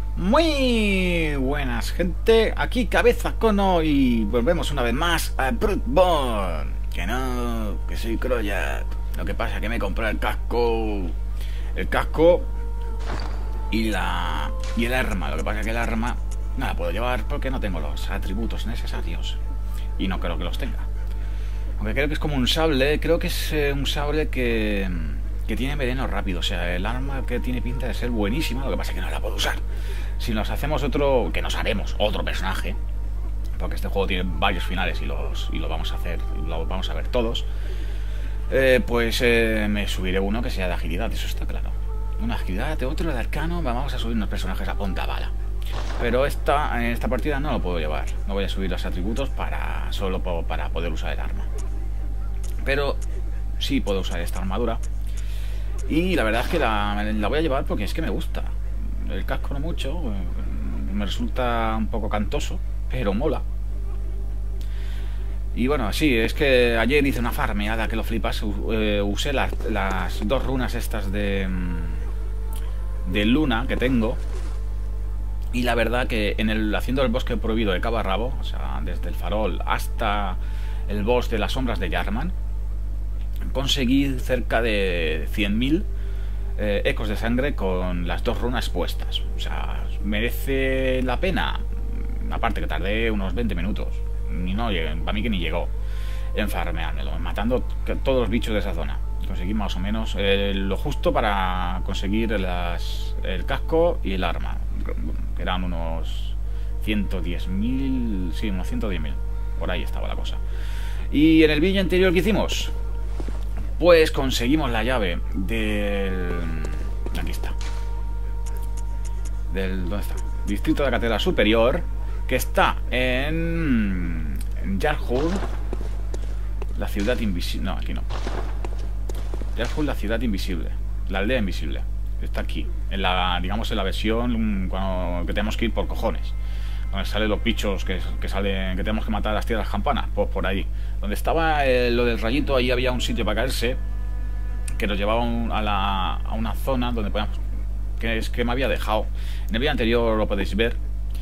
Muy buenas, gente. Aquí Cabeza Cono y volvemos una vez más a Bloodborne. Que no, que soy Croyat. Lo que pasa es que me compré el casco. El casco y el arma. Lo que pasa es que el arma no la puedo llevar porque no tengo los atributos necesarios. Y no creo que los tenga. Aunque creo que es como un sable. Creo que es un sable que tiene veneno rápido. O sea, el arma que tiene pinta de ser buenísima. Lo que pasa es que no la puedo usar. Si nos hacemos otro, que nos haremos otro personaje, porque este juego tiene varios finales y lo vamos a hacer, lo vamos a ver todos, pues me subiré uno que sea de agilidad, eso está claro. Una agilidad, otro de arcano, vamos a subir unos personajes a punta bala. Pero en esta partida no lo puedo llevar, no voy a subir los atributos solo para poder usar el arma. Pero sí puedo usar esta armadura. Y la verdad es que la voy a llevar porque es que me gusta. El casco no mucho, me resulta un poco cantoso, pero mola. Y bueno, sí, es que ayer hice una farmeada que lo flipas. Usé las dos runas estas de luna que tengo. Y la verdad que haciendo el bosque prohibido de Cabo a Rabo, o sea, desde el farol hasta el boss de las sombras de Yarman, conseguí cerca de 100.000 ecos de sangre con las dos runas puestas. O sea, merece la pena. Aparte que tardé unos 20 minutos. Para mí que ni llegó en farmeármelo, matando todos los bichos de esa zona. Conseguí más o menos lo justo para conseguir el casco y el arma. Que eran unos 110.000. Sí, unos 110.000. Por ahí estaba la cosa. Y en el vídeo anterior que hicimos, pues conseguimos la llave del... Aquí está. ¿Dónde está? Distrito de la Catedral Superior, que está en Jarhul, la ciudad invisible. No, aquí no. Jarhul, la ciudad invisible. La aldea invisible. Está aquí. Digamos en la versión que tenemos que ir por cojones. Donde salen los bichos que tenemos que matar a las tierras campanas. Pues por ahí. Donde estaba lo del rayito, ahí había un sitio para caerse, que nos llevaba a una zona donde podíamos, que me había dejado. En el vídeo anterior lo podéis ver.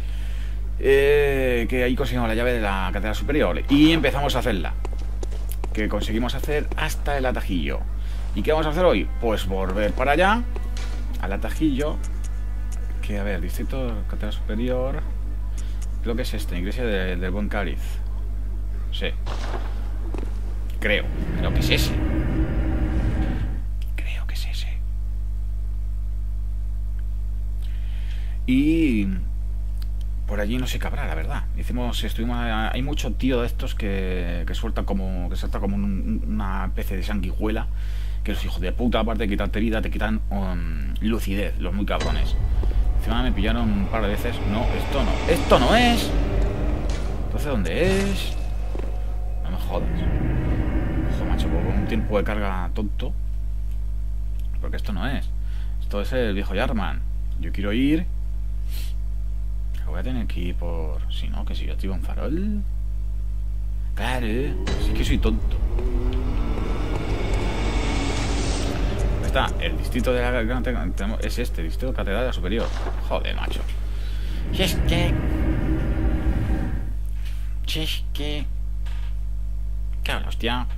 Que ahí conseguimos la llave de la Catedral Superior. Y empezamos a hacerla. Que conseguimos hacer hasta el atajillo. ¿Y qué vamos a hacer hoy? Pues volver para allá, al atajillo. Que a ver, Distrito de la Catedral Superior. Creo que es Iglesia del Buen Cáliz. Sí. Creo que es ese. Y por allí no sé qué habrá, la verdad. Hay mucho tío de estos que suelta como una especie de sanguijuela. Que los hijos de puta, aparte de quitarte vida, te quitan lucidez, los muy cabrones. Encima me pillaron un par de veces. No, esto no es. Entonces, ¿dónde es? No me jodas. Ojo, macho, con un tiempo de carga tonto. Porque esto no es. Esto es el viejo Yarman. Yo quiero ir. Voy a tener que ir por... Si no, que si yo activo un farol. Claro, sí que soy tonto. Está el distrito de la gran... Es este, distrito de Catedral Superior. Joder, macho. Si es que... Claro, hostia.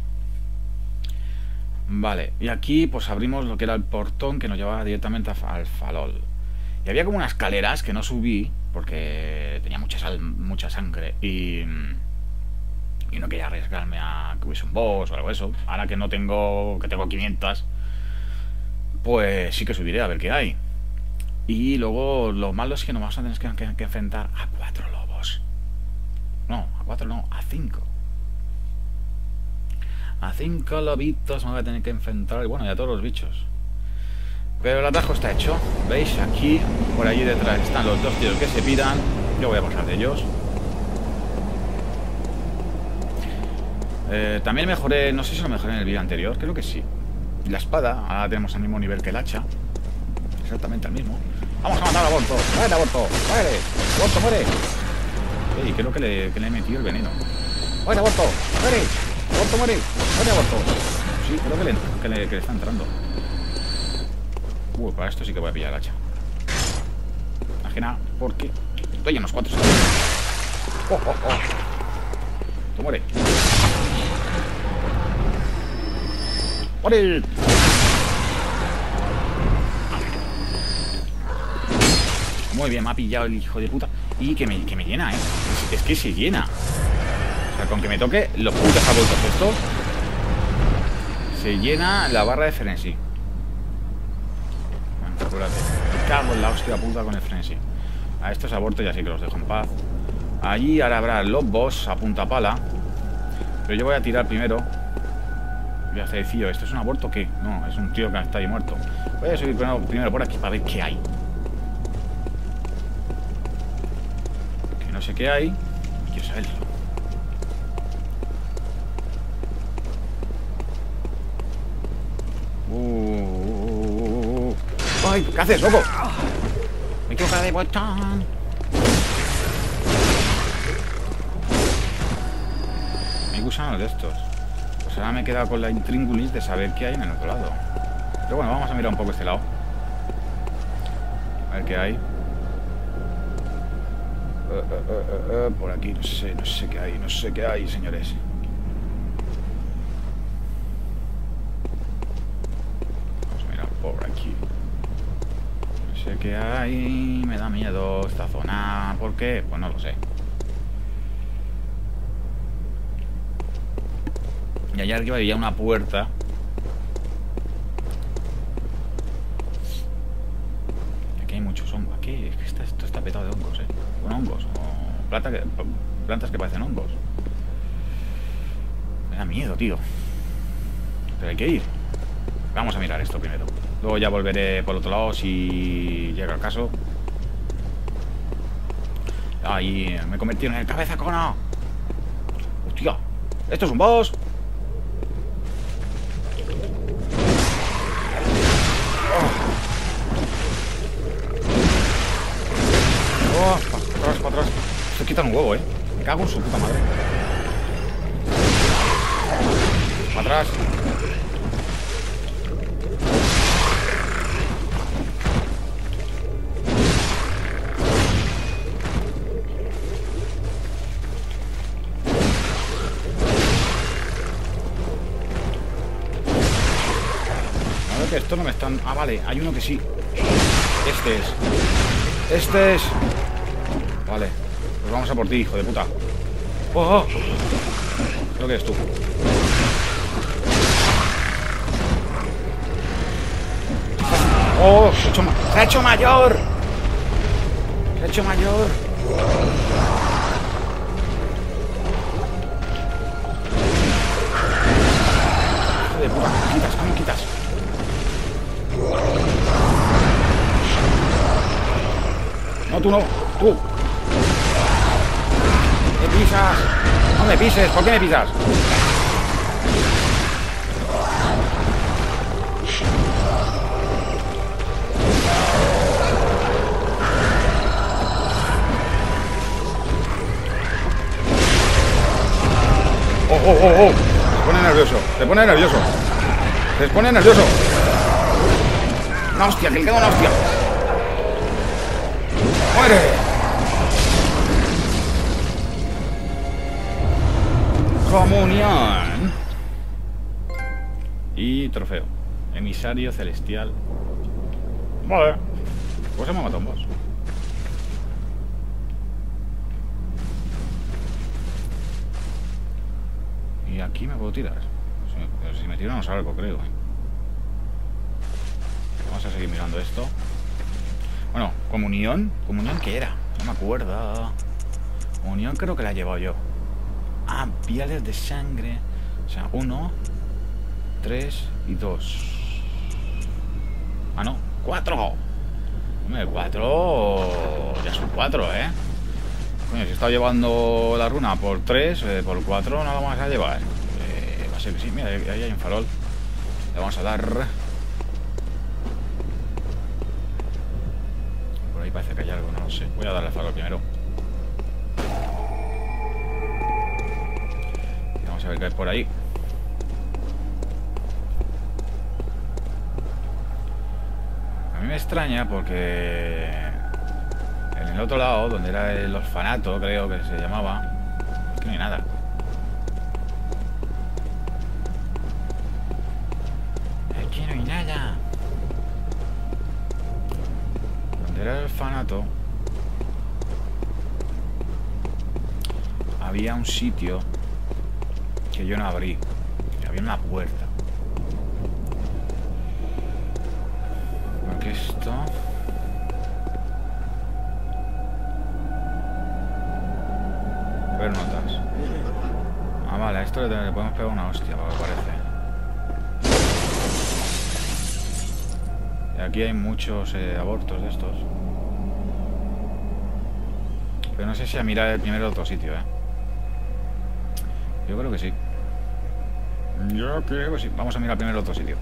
Vale, y aquí pues abrimos lo que era el portón que nos llevaba directamente al farol. Y había como unas escaleras que no subí porque tenía mucha sangre y no quería arriesgarme a que hubiese un boss o algo de eso. Ahora que tengo 500, pues sí que subiré a ver qué hay. Y luego lo malo es que nos vamos a tener que enfrentar a 4 lobos. No, a 4 no, a 5. A 5 lobitos me voy a tener que enfrentar. Y bueno, y a todos los bichos. Pero el atajo está hecho. ¿Veis? Aquí, por allí detrás están los dos tíos que se piran. Yo voy a pasar de ellos. También mejoré, no sé si lo mejoré en el vídeo anterior, creo que sí. La espada, ahora tenemos al mismo nivel que el hacha. Exactamente al mismo. Vamos a matar a Borto. ¡Muere, Borto! ¡Muere! ¡Borto, muere! Y creo que le he metido el veneno. ¡Muere, Borto! ¡Muere! ¡Borto, muere! ¡Muere, Borto! Sí, creo que le está entrando. Para esto sí que voy a pillar el hacha. que nada, porque estoy en los 4 ¡Oh, oh, oh! ¡Tú muere! ¡Muere! Muy bien, me ha pillado el hijo de puta. Y que me llena, Es que se llena. O sea, con que me toque los putos abortos estos, se llena la barra de frenzy. Bueno, acuérdate. Me cago en la hostia puta con el frenzy. A estos abortos ya sí que los dejo en paz. Allí ahora habrá los boss a punta pala. Pero yo voy a tirar primero. Voy a hacer decir, ¿esto es un aborto o qué? No, es un tío que está ahí muerto. Voy a subir primero por aquí para ver qué hay. Que no sé qué hay. Quiero saberlo. ¡Ay! ¿Qué haces, loco? Me equivoco de botón. Hay gusanos de estos. Pues ahora me he quedado con la intríngulis de saber qué hay en el otro lado. Pero bueno, vamos a mirar un poco este lado. A ver qué hay. Por aquí, no sé qué hay. No sé qué hay, señores. Vamos a mirar por aquí. No sé qué hay. Me da miedo esta zona. ¿Por qué? Pues no lo sé. Y allá arriba había una puerta. Aquí hay muchos hongos. Aquí es que esto está petado de hongos, con hongos. O plantas que parecen hongos. Me da miedo, tío. Pero hay que ir. Vamos a mirar esto primero. Luego ya volveré por otro lado si llega el caso. Ahí me he convertido en el cabeza cono. Hostia, esto es un boss. Para atrás. Se quitan un huevo, Me cago en su puta madre. Para atrás. A ver que esto no me están... Ah, vale, hay uno que sí. Este es. Vale, pues vamos a por ti, hijo de puta. ¡Oh! Creo que eres tú. ¡Oh! ¡Se ha hecho mayor! ¡Se ha hecho mayor! Hijo de puta, ¿cómo quitas? No, tú no, tú. ¡Me pisas! ¡No me pises! ¿Por qué me pisas? ¡Oh! Se pone nervioso. Se pone nervioso. ¡Una hostia! ¡Que le queda una hostia! ¡Muere! Comunión. Y trofeo. Emisario celestial. Vale. Pues hemos matado un boss. Y aquí me puedo tirar. Si me tiro no salgo, creo. Vamos a seguir mirando esto. Bueno, comunión. ¿Comunión qué era? No me acuerdo. Comunión creo que la he llevado yo. Ah, viales de sangre. O sea, 1, 3 y 2. Ah, no, 4. Hombre, 4. Ya son 4, Coño, si he estado llevando la runa por 3, por 4 no la vamos a llevar. Va a ser que sí, mira, ahí hay un farol. Le vamos a dar. Por ahí parece que hay algo, no lo sé. Voy a darle al farol primero. Vamos a ver qué hay por ahí. A mí me extraña porque el otro lado, donde era el orfanato, creo que se llamaba, es que no hay nada. Es que no hay nada. Donde era el orfanato había un sitio que yo no abrí. Había una puerta. Porque esto... ver notas. Ah, vale, a esto le podemos pegar una hostia, me parece. Y aquí hay muchos abortos de estos. Pero no sé si a mirar el primero otro sitio, Yo creo que sí. Yo creo que sí. Vamos a mirar primero otro sitio.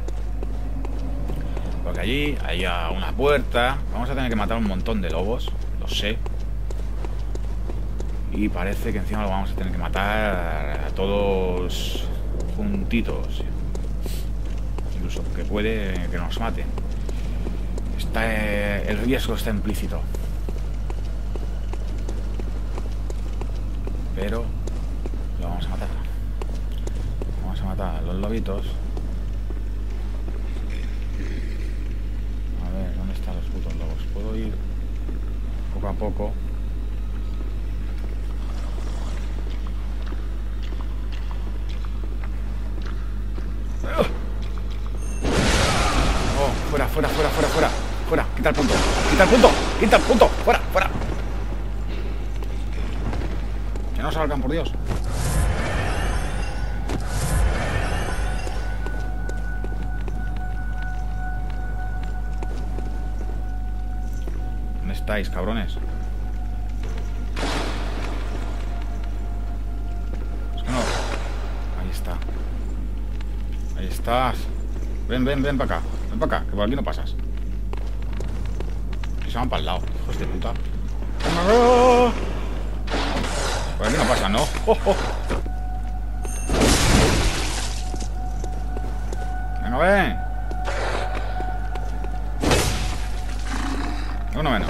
Porque allí hay una puerta. Vamos a tener que matar un montón de lobos. Lo sé. Y parece que encima lo vamos a tener que matar a todos juntitos. Incluso que puede que nos maten. El riesgo está implícito. Pero lo vamos a matar. Vamos a matar a los lobitos. A ver, ¿dónde están los putos lobos? Puedo ir poco a poco. Oh, fuera, fuera, fuera, fuera, fuera. Fuera, quita el punto. Quita el punto. Quita el punto. Fuera, fuera. Que no salgan, por Dios. ¿Dónde estáis, cabrones? Es que no. Ahí está. Ahí estás. Ven, ven, ven para acá. Ven para acá, que por aquí no pasas. Que se van para el lado, hijos de puta. Por aquí no pasa, ¿no? ¡Oh, oh! Venga, ven. Uno menos.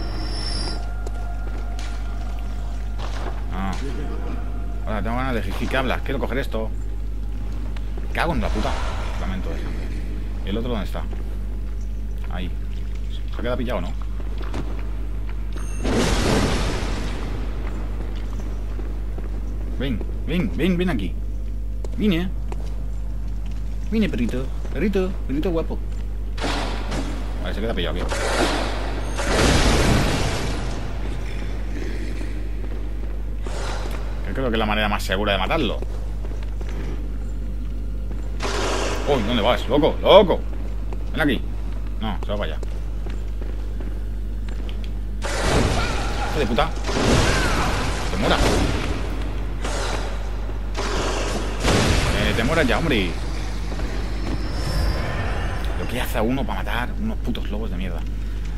Ah. Ahora tengo ganas de jiji. ¿Qué hablas? Quiero coger esto. Me cago en la puta. Lamento eso. ¿Y el otro dónde está? Ahí. ¿Se ha quedado pillado o no? Ven, ven, ven, ven aquí. Vine. Vine, perrito. Perrito, perrito guapo. Vale, se queda pillado aquí. Creo que es la manera más segura de matarlo. Uy, ¿dónde vas? ¡Loco! ¡Loco! Ven aquí. No, se va para allá. ¡Hijo de puta! ¡Te mueras! ¡Te mueras ya, hombre! Lo que hace a uno para matar unos putos lobos de mierda.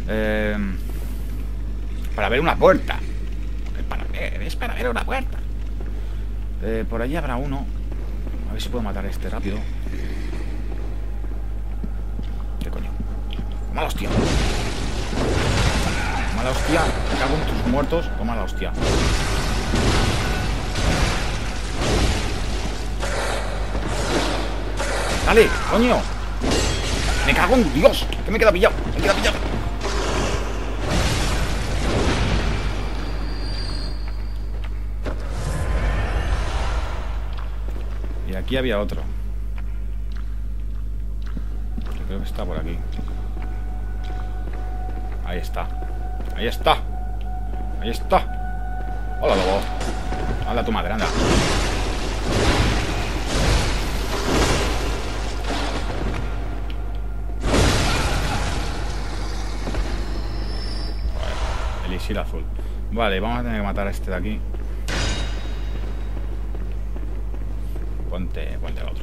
Para ver una puerta. Es para ver una puerta. Por allí habrá uno. A ver si puedo matar a este rápido. ¿Qué coño? Mala hostia. Mala hostia. Me cago en tus muertos. O mala hostia. Dale, coño. Me cago en Dios. Que me queda pillado. Me queda pillado. Y aquí había otro. Yo creo que está por aquí. Ahí está. Ahí está. Ahí está. Hola, lobo. Hola, tu madre, anda. Elixir azul. Vale, vamos a tener que matar a este de aquí. Ponte el otro.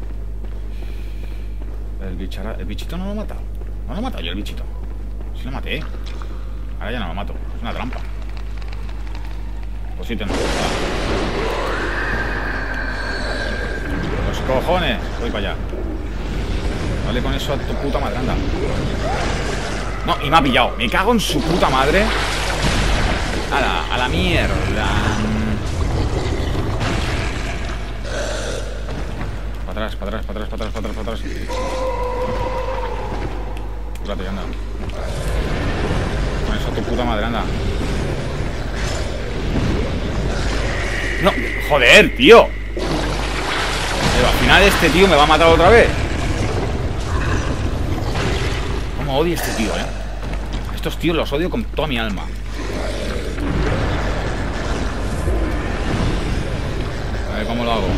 El bichito no lo he matado. No lo he matado yo el bichito. Sí lo maté. Ahora ya no lo mato. Es una trampa. Pues sí tengo. Los cojones. Voy para allá. Dale con eso a tu puta madre, anda. No, y me ha pillado. Me cago en su puta madre. A la mierda. Para atrás, para atrás, para atrás, para atrás, para atrás, para atrás. Cúrate, anda. Con eso tu puta madre, anda. No, joder, tío. Pero al final este tío me va a matar otra vez. Cómo odio a este tío, Estos tíos los odio con toda mi alma. A ver cómo lo hago.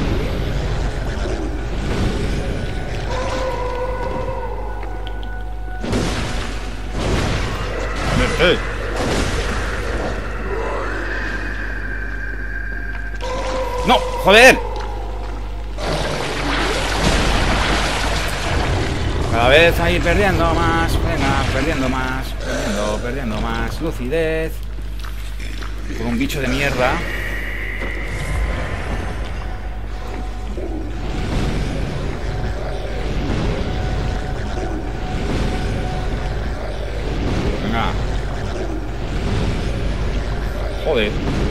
¡No! ¡Joder! Cada vez ahí perdiendo más. Venga, perdiendo más. Perdiendo más lucidez. Por un bicho de mierda. Venga. Joder.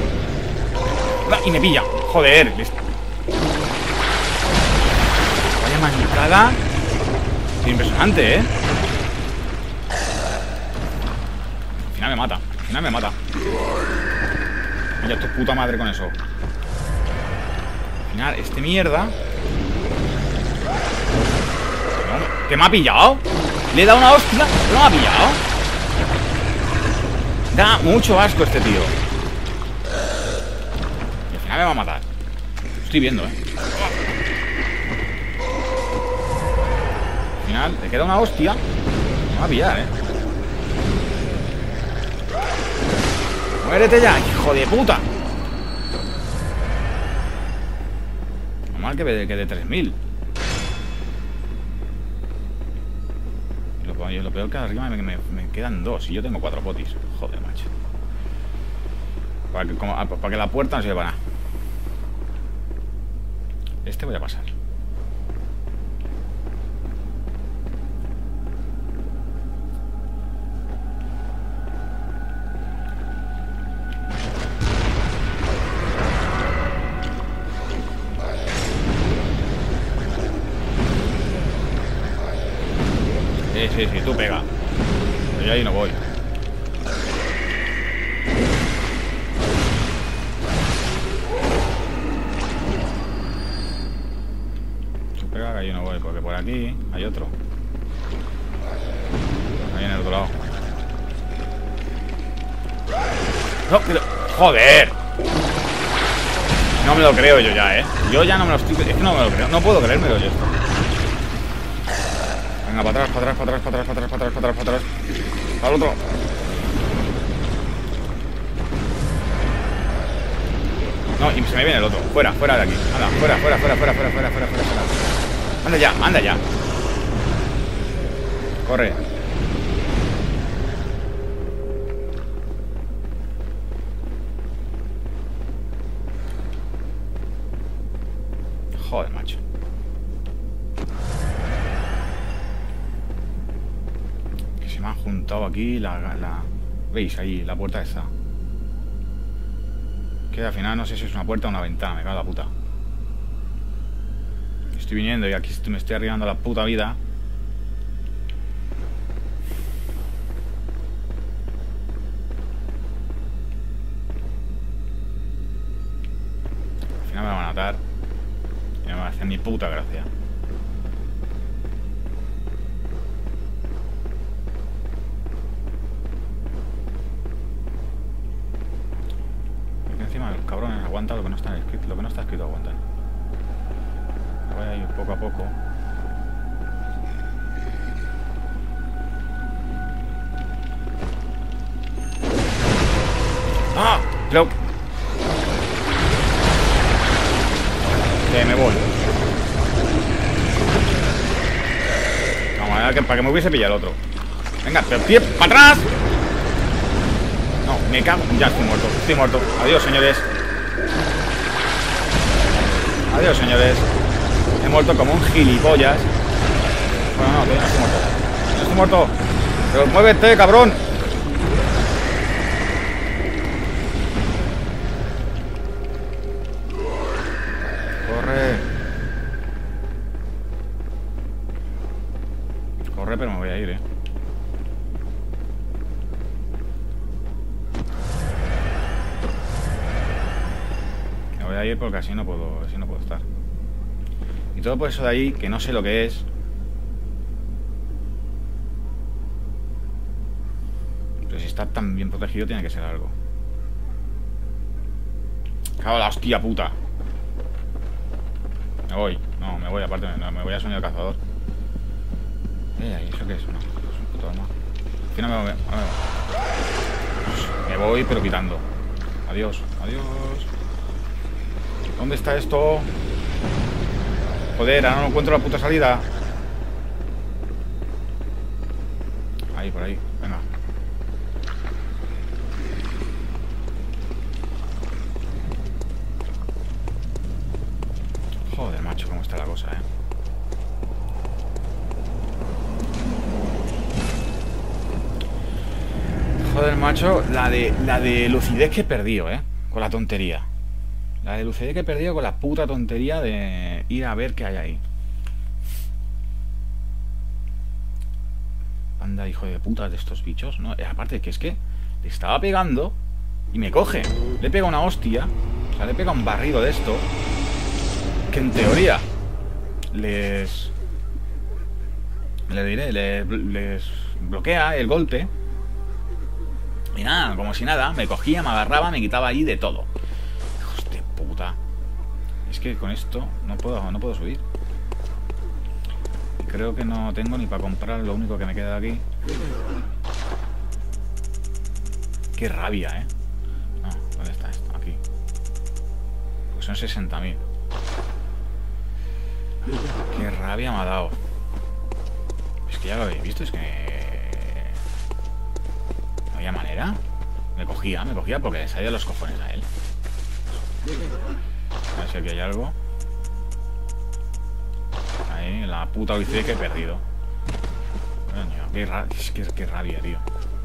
Y me pilla. Joder. Vaya manicada. Impresionante, Al final me mata. Al final me mata. Mira tu puta madre con eso. Al final, este mierda. ¿Que me ha pillado? Le he dado una hostia. ¿No me ha pillado? Da mucho asco este tío. Y al final me va a matar. Estoy viendo, Al final, le queda una hostia. Me va a pillar, ¡Muérete ya, hijo de puta! Normal que de 3000. Lo peor que arriba me quedan 2 y yo tengo 4 potis. Joder, macho. Para que la puerta no sirva para nada. Este voy a pasar. Sí, tú pega. Pero yo ahí no voy. Tú pega que ahí no voy, porque por aquí hay otro. Ahí en el otro lado. No, pero... ¡Joder! No me lo creo yo ya, Yo ya no me lo estoy... Es que no me lo creo. No puedo creérmelo yo esto. Venga, para atrás, para atrás, para atrás, para atrás, para atrás, para atrás, para atrás, para atrás. Para el otro. No, y se me viene el otro. Fuera, fuera de aquí. Anda, fuera, fuera, fuera, fuera, fuera, fuera, fuera, fuera. Anda ya, anda ya. Corre. Joder, macho. Me han juntado aquí ¿veis? Ahí, la puerta esa. Que al final no sé si es una puerta o una ventana. Me cago en la puta. Estoy viniendo y aquí me estoy arriesgando la puta vida. Al final me van a matar. Y no me va a hacer ni puta gracia. Cabrones, aguanta lo que no está escrito. Lo que no está escrito, aguanta. Voy a ir poco a poco. ¡Ah! Pero... que me voy. Vamos a ver para que me hubiese pillado el otro. Venga, pero pie para atrás. No, me cago. Ya estoy muerto. Estoy muerto. Adiós, señores. Adiós, señores. He muerto como un gilipollas. Bueno, no, todavía no estoy muerto. No estoy muerto. Pero muévete, cabrón. a ir porque así no puedo estar. Y todo por eso de ahí, que no sé lo que es. Pero si está tan bien protegido tiene que ser algo. Cago la hostia puta. Me voy, aparte, no, me voy a sonido cazador. ¿Eso qué es? No, es un puto arma. Al final me voy, pero quitando. Adiós. ¿Dónde está esto? Joder, ahora no encuentro la puta salida. Ahí, por ahí, venga. Joder, macho, cómo está la cosa, Joder, macho, la de lucidez que he perdido, con la tontería. La de lucidez que he perdido con la puta tontería de ir a ver qué hay ahí. Anda, hijo de puta de estos bichos, ¿no? Aparte que es que le estaba pegando y me coge. Le pega una hostia. O sea, le pega un barrido de esto. Que en teoría les bloquea el golpe. Y nada, como si nada, me cogía, me agarraba, me quitaba allí de todo. Hijos de puta. Es que con esto no puedo subir. Creo que no tengo ni para comprar lo único que me queda de aquí. Qué rabia, No, ¿dónde está esto? Aquí. Pues son 60.000. Qué rabia me ha dado. Es que ya lo habéis visto, es que... ¿No había manera? Me cogía porque le salía los cojones a él. A ver si aquí hay algo. Ahí, la puta lucidez que he perdido. Coño, qué rabia, tío.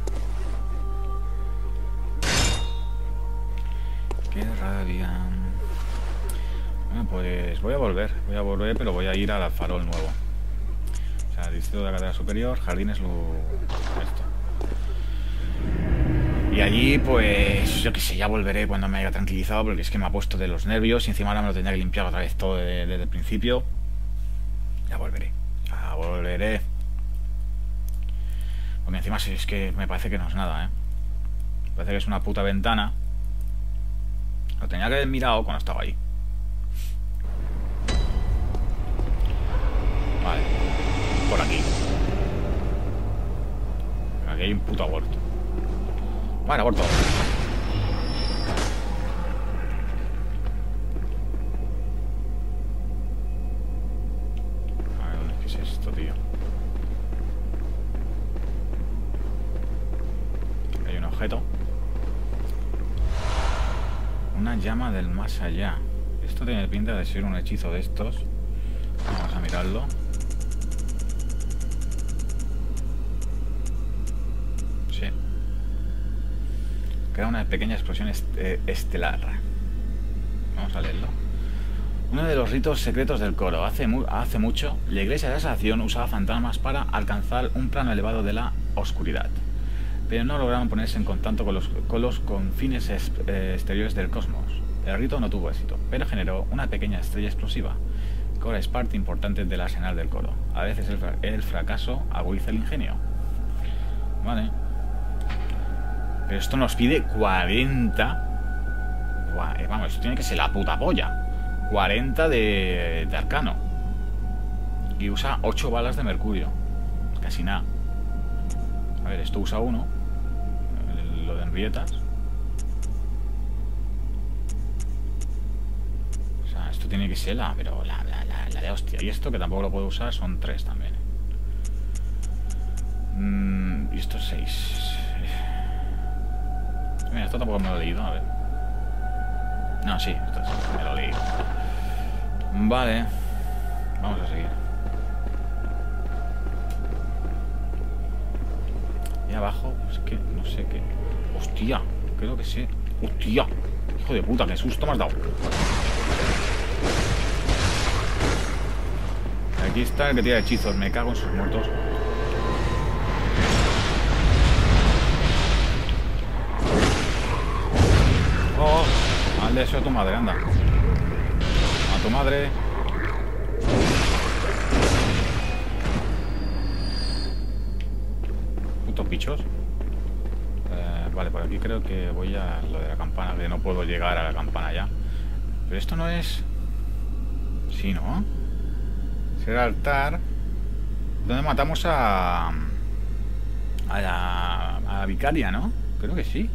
Qué rabia. Bueno, pues voy a volver, pero voy a ir al farol nuevo. O sea, distrito de la cadena superior, jardines, esto. Y allí, pues, yo qué sé, ya volveré cuando me haya tranquilizado, porque es que me ha puesto de los nervios y encima ahora me lo tendría que limpiar otra vez todo desde el principio. Ya volveré. Porque encima es que me parece que no es nada, Me parece que es una puta ventana. Lo tenía que haber mirado cuando estaba ahí. Vale. Por aquí. Aquí hay un puto aborto. Bueno, aborto. A ver, ¿qué es esto, tío? Hay un objeto. Una llama del más allá. Esto tiene pinta de ser un hechizo de estos. Vamos a mirarlo. Sí. Crea una pequeña explosión estelar. Vamos a leerlo. Uno de los ritos secretos del coro. Hace mucho, la iglesia de la Salvación usaba fantasmas para alcanzar un plano elevado de la oscuridad. Pero no lograron ponerse en contacto con los confines exteriores del cosmos. El rito no tuvo éxito, pero generó una pequeña estrella explosiva. Cora es parte importante del arsenal del coro. A veces el fracaso agudiza el ingenio. Vale. Pero esto nos pide 40... Vamos, esto tiene que ser la puta polla. 40 de arcano. Y usa 8 balas de mercurio. Casi nada. A ver, esto usa 1. Lo de Henrietas. O sea, esto tiene que ser la de hostia. Y esto, que tampoco lo puedo usar, son 3 también. Y esto es 6. Mira, esto tampoco me lo he leído, a ver. No, sí, esto sí, me lo he leído. Vale. Vamos a seguir. Y abajo, es que no sé qué. Hostia, creo que sí. Hostia, hijo de puta, qué susto me has dado. Aquí está el que tira hechizos, me cago en sus muertos. Oh, al de eso de tu madre, anda. tu madre. Putos bichos. Vale, por aquí creo que voy a lo de la campana, que no puedo llegar a la campana ya. Pero esto no es... Sí, ¿no? Es el altar donde matamos a la vicaria, ¿no? Creo que sí.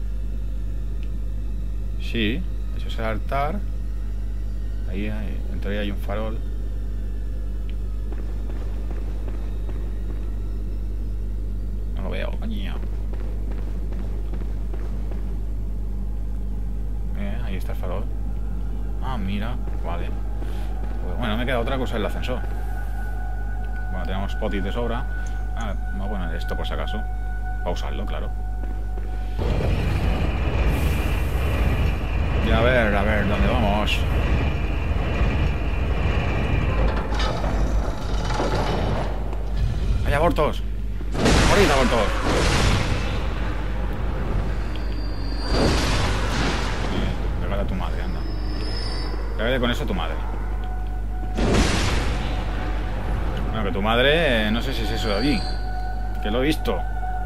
Sí, eso es el altar. Ahí, en teoría hay un farol. No lo veo, coño. Ahí está el farol. Ah, mira, vale. Pues bueno, me queda otra cosa, el ascensor. Bueno, tenemos potis de sobra. Voy a poner esto por si acaso. Para usarlo, claro. Y a ver, ¿dónde vamos? ¡Hay abortos! ¡Morid, abortos! Pégale a tu madre, anda. Pégale con eso a tu madre. Bueno, que tu madre... no sé si es eso de allí. Que lo he visto.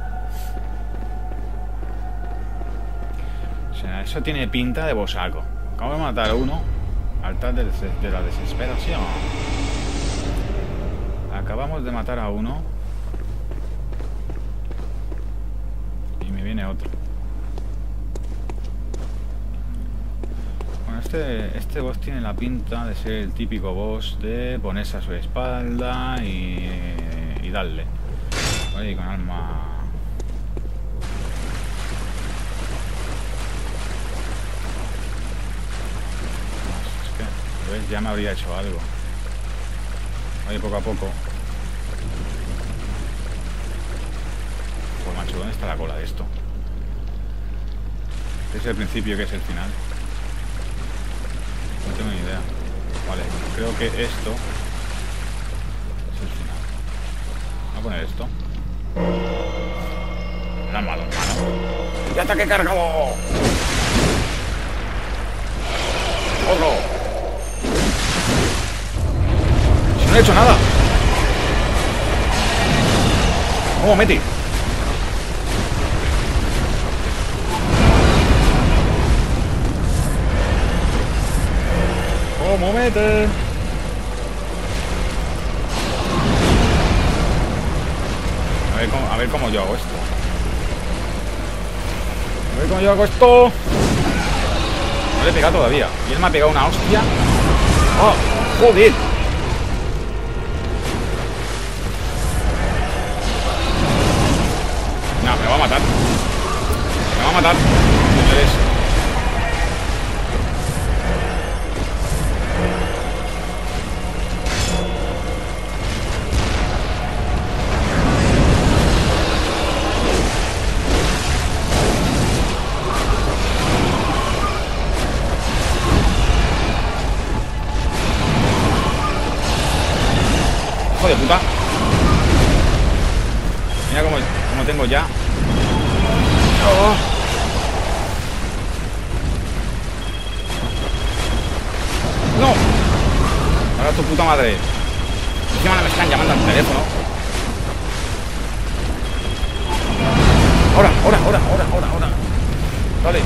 O sea, eso tiene pinta de bosaco. Acabo de matar a uno. Altar de la desesperación. Acabamos de matar a uno. Y me viene otro. Bueno, este boss tiene la pinta de ser el típico boss de ponerse a su espalda y darle. Oye, con alma... ¿Ves? Ya me habría hecho algo. Oye, poco a poco. Pues macho, ¿dónde está la cola de esto? ¿Qué es el principio, qué es el final? No tengo ni idea. Vale, creo que esto es el final. Voy a poner esto. La mano, mano. ¡Ya ataque cargado! ¡Otro! No he hecho nada. ¿Cómo mete? ¿Cómo mete? A ver cómo yo hago esto. A ver cómo yo hago esto. No le he pegado todavía. Y él me ha pegado una hostia. ¡Oh! ¡Joder! No, me va a matar. Me va a matar, señores. Hijo de puta. Mira cómo tengo ya. Oh. ¡No! Ahora tu puta madre. Encima me están llamando al teléfono. Ahora. Dale.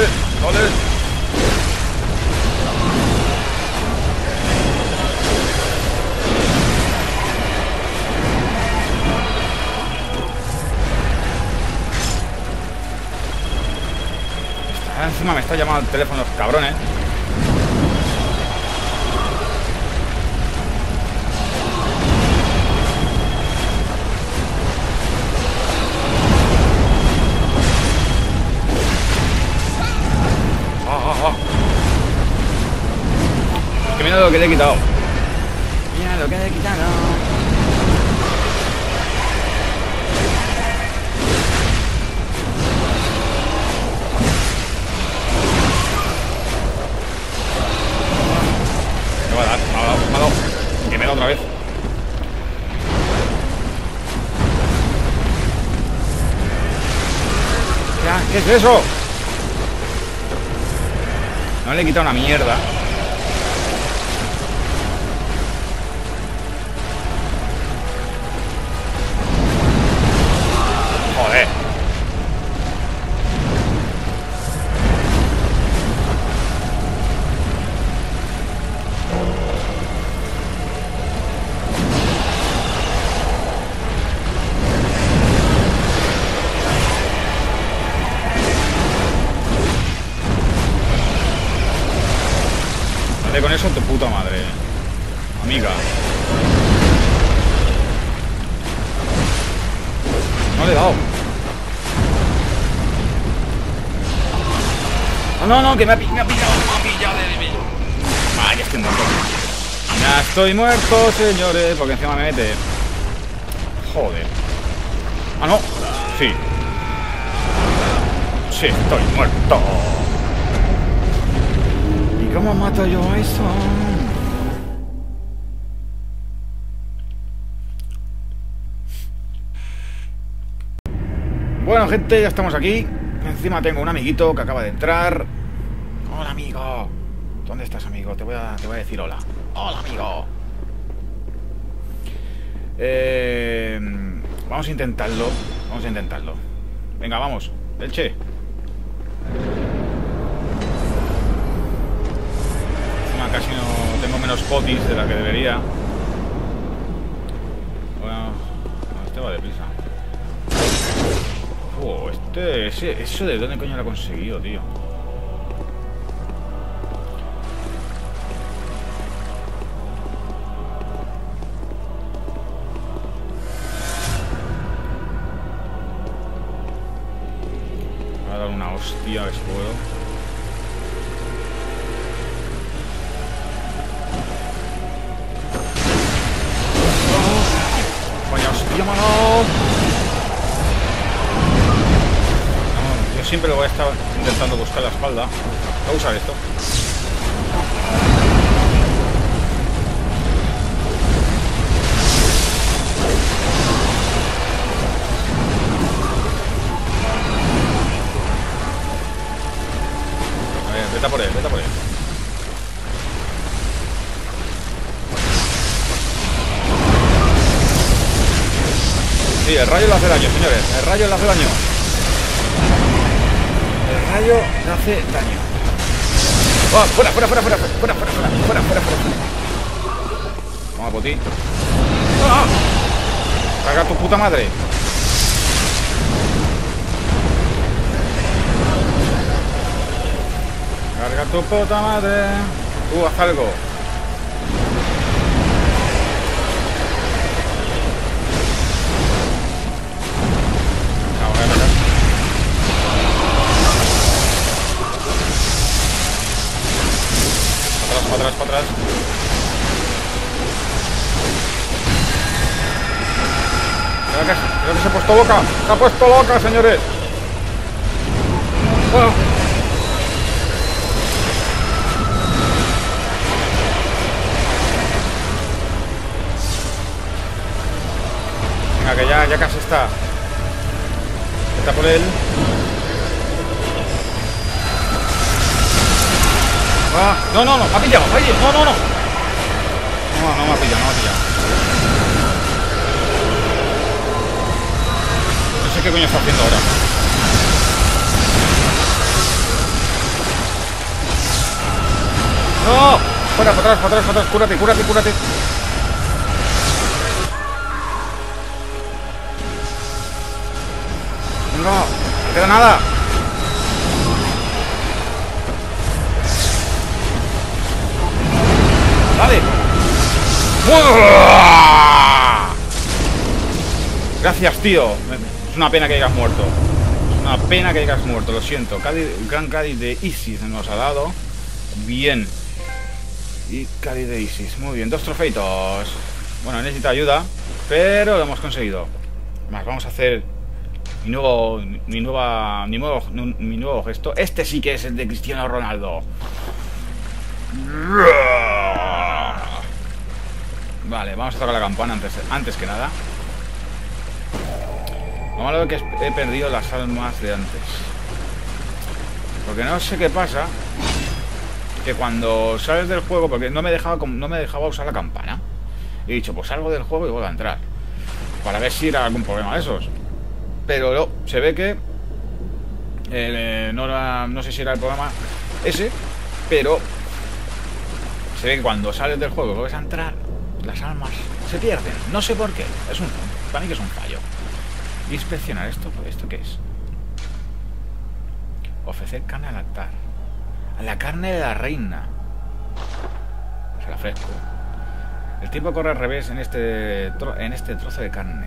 Encima me está llamando al teléfono, los cabrones. Es que mira lo que le he quitado. Mira lo que le he quitado. Me ha dado. Que me da otra vez. ¿Qué es eso? No le he quitado una mierda. Dale con eso tu puta madre, amiga. No le he dado. No, no, que me ha pillado. Ay, estoy muerto. Ya estoy muerto, señores, porque encima me mete. Joder. Ah, no. Sí. Sí, estoy muerto. ¿Y cómo mato yo a eso? Bueno, gente, ya estamos aquí. Encima tengo un amiguito que acaba de entrar. Hola, amigo. ¿Dónde estás, amigo? Te voy a decir hola. Hola, amigo. Vamos a intentarlo. Vamos a intentarlo. Venga, vamos. Elche. Encima casi no tengo menos potis de la que debería. Bueno, este va deprisa. Eso de dónde coño lo ha conseguido, tío. Voy a dar una hostia, a ver si puedo. Vaya hostia, mano. Yo siempre lo voy a estar intentando buscar la espalda. Voy a usar esto. A ver, vete a por él, vete a por él. Sí, el rayo le hace daño, señores. El rayo le hace daño. El rayo le hace daño. ¡Oh, fuera, fuera, fuera, fuera, fuera, fuera, fuera, fuera, fuera, fuera! Toma, poti. ¡Ah! ¡Carga tu puta madre! ¡Carga tu puta madre! Tú, haz algo. Para atrás, para atrás. Creo que se ha puesto loca. Se ha puesto loca, señores. ¡Oh! Venga, que ya casi está. Está por él. Ah, no, no, no, me ha pillado, no, no, no. No me ha pillado, no me ha pillado. No sé qué coño está haciendo ahora. ¡No! Fuera, para atrás, para atrás, para atrás. Cúrate, cúrate, cúrate. Venga, no queda nada. ¡Dale! Gracias, tío. Es una pena que hayas muerto. Es una pena que hayas muerto, lo siento. Gran Cádiz de Isis nos ha dado. Bien. Y Cádiz de Isis. Muy bien, 2 trofeitos. Bueno, necesita ayuda, pero lo hemos conseguido. Más, vamos a hacer mi nuevo gesto. Este sí que es el de Cristiano Ronaldo. Vale, vamos a tocar la campana antes que nada. Lo malo es que he perdido las almas de antes. Porque no sé qué pasa, que cuando sales del juego, porque no me dejaba usar la campana. He dicho, pues salgo del juego y vuelvo a entrar, para ver si era algún problema de esos. Pero no, se ve que no sé si era el problema ese, pero se ve que cuando sales del juego y vuelves a entrar, las almas se pierden. No sé por qué. Para mí que es un fallo. Inspeccionar esto. ¿Esto qué es? Ofrecer carne al altar. A la carne de la reina. será fresco. El tiempo corre al revés en este trozo de carne.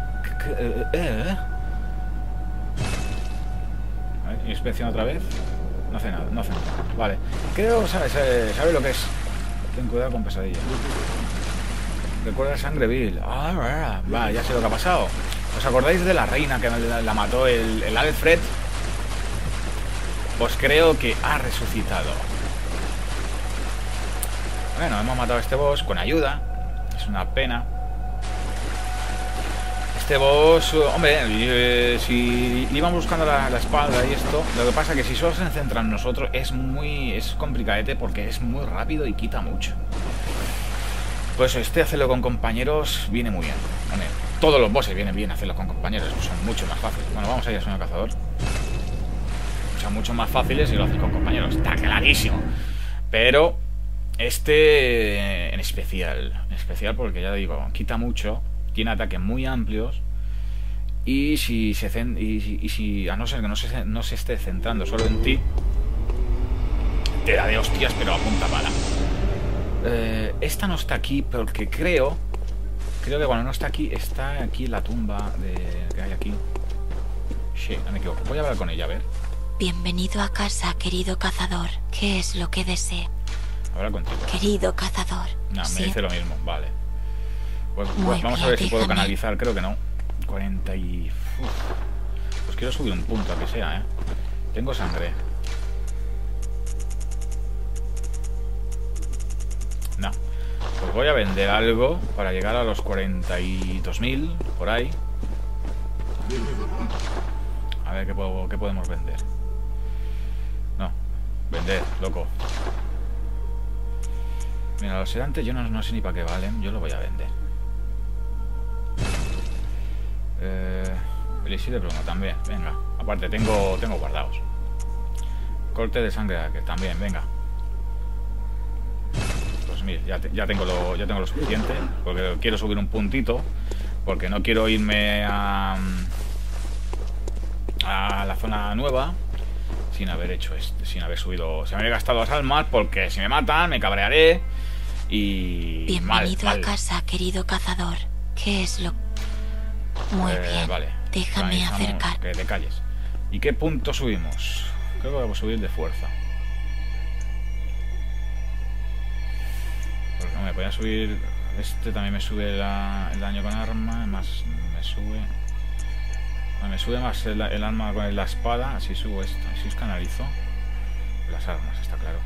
Inspección otra vez. No hace nada, no hace nada. Vale. Creo, sabe lo que es. Ten cuidado con pesadilla. Recuerda sangre vil. Va, ya sé lo que ha pasado. ¿Os acordáis de la reina que la mató el Alfred? Pues creo que ha resucitado. Bueno, hemos matado a este boss con ayuda. Es una pena. Este boss, hombre, si íbamos buscando la espada y esto, lo que pasa es que si solo se centra en nosotros es complicadete porque es muy rápido y quita mucho. Pues hacerlo con compañeros viene muy bien. Hombre, todos los bosses vienen bien hacerlo con compañeros, son mucho más fáciles. Bueno, vamos a ir al señor cazador. Son mucho más fáciles si lo haces con compañeros, está clarísimo. Pero en especial porque ya digo, quita mucho. Tiene ataques muy amplios y si a no ser que no se esté centrando solo en ti, te da de hostias, pero a punta pala. Esta no está aquí porque creo que cuando no está aquí la tumba que hay aquí. Sí, no me equivoco. Voy a hablar con ella, a ver. Bienvenido a casa, querido cazador. ¿Qué es lo que desea? Hablar contigo. Querido cazador. No, ¿sí? Me dice lo mismo, vale. Pues vamos a bien, ver si puedo déjame. canalizar, creo que no. 40 y... Pues quiero subir un punto, a que sea, ¿eh? Tengo sangre. No. Pues voy a vender algo para llegar a los 42.000, por ahí. A ver qué podemos vender. No. Vender, loco. Mira, los sedantes yo no sé ni para qué valen. Yo lo voy a vender. Elixir de plomo también, venga. Aparte tengo guardados. Corte de sangre que también, venga. Pues mira, ya tengo lo suficiente. Porque quiero subir un puntito. Porque no quiero irme a la zona nueva sin haber hecho sin haber subido, sin haber gastado las almas. Porque si me matan, me cabrearé. Y... Bienvenido mal. a casa, querido cazador. ¿Qué es lo...? Muy bien, vale. déjame acercar. Que te calles. ¿Y qué punto subimos? Creo que vamos a subir de fuerza. Porque no me podía subir. Este también me sube el daño con arma. Más me sube. Me sube más el arma con la espada. Así subo esto. Así os canalizo las armas, está claro.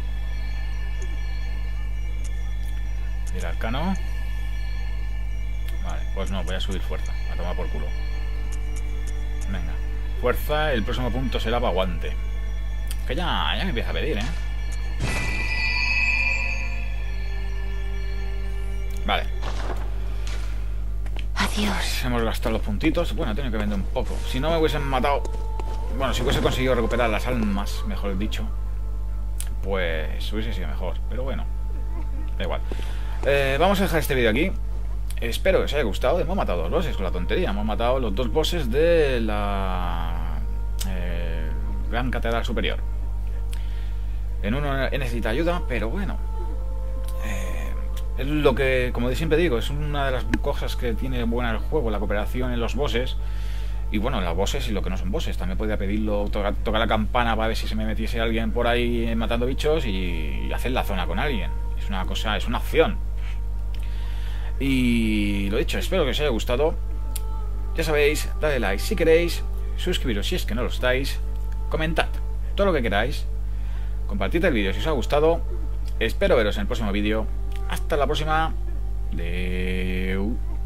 Y el arcano. Vale, pues no, voy a subir fuerza. A tomar por culo. Venga. Fuerza, el próximo punto será para aguante. Que ya me empieza a pedir, ¿eh? Vale. Adiós. Hemos gastado los puntitos. Bueno, tengo que vender un poco. Si no me hubiesen matado... Bueno, si hubiese conseguido recuperar las almas, mejor dicho, pues hubiese sido mejor. Pero bueno, da igual. Vamos a dejar este vídeo aquí. Espero que os haya gustado. Hemos matado dos bosses con la tontería. Hemos matado los dos bosses de la Gran Catedral Superior. En uno necesita ayuda, pero bueno. Es lo que, como siempre digo, es una de las cosas que tiene buena el juego, la cooperación en los bosses. Y bueno, los bosses y lo que no son bosses. También podría pedirlo, tocar la campana para ver si se me metiese alguien por ahí matando bichos y hacer la zona con alguien. Es una cosa, es una opción. Y lo dicho, espero que os haya gustado. Ya sabéis, dadle like si queréis, suscribiros si es que no lo estáis, comentad todo lo que queráis, compartid el vídeo si os ha gustado. Espero veros en el próximo vídeo. Hasta la próxima. Adeu.